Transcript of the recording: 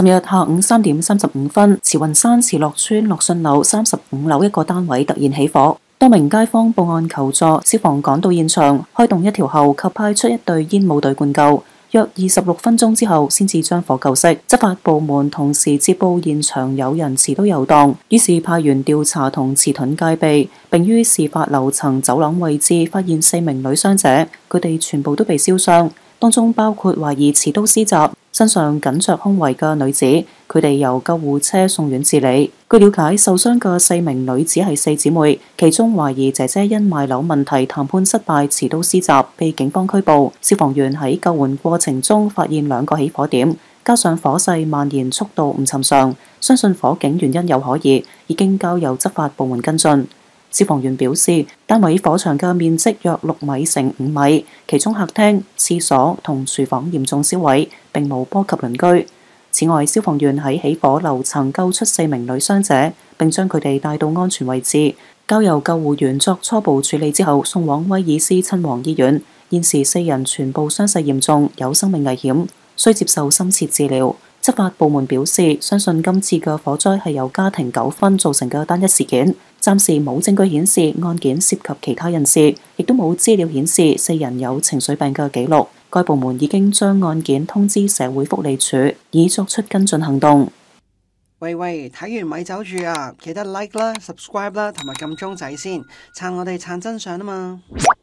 尋日下午3點35分，慈雲山慈樂邨樂信樓35樓一個單位突然起火，多名街坊報案求助，消防趕到現場，開動一條喉及派出一隊煙霧隊灌救。約26分鐘之後，先至將火救熄。執法部門同時接報現場有人持刀遊蕩，於是派員調查同持盾戒備，並於事發樓層走廊位置發現4名女傷者，佢哋全部都被燒傷，當中包括懷疑持刀施襲、身上緊着胸圍嘅女子，佢哋由救護車送院治理。據了解，受傷嘅4名女子係4姊妹，其中懷疑姐姐因賣樓問題談判失敗持刀施襲，被警方拘捕。消防員喺救援過程中發現2個起火點，加上火勢蔓延速度唔尋常，相信火警原因有可疑，已經交由執法部門跟進。消防員表示，單位火場嘅面積約6米乘5米，其中客廳、廁所同廚房嚴重燒毀，並無波及鄰居。此外，消防員喺起火樓層救出4名女傷者，並將佢哋帶到安全位置，交由救護員作初步處理之後，送往威爾斯親王醫院。現時4人全部傷勢嚴重，有生命危險，需接受深切治療。執法部門表示，相信今次嘅火災係由家庭糾紛造成嘅單一事件，暫時冇證據顯示案件涉及其他人士，亦都冇資料顯示4人有情緒病嘅記錄。該部門已經將案件通知社會福利署，以作出跟進行動。 喂，睇完咪走住啊！記得 like 啦、subscribe 啦，同埋撳鐘仔先，撐我哋撐真相啊嘛〜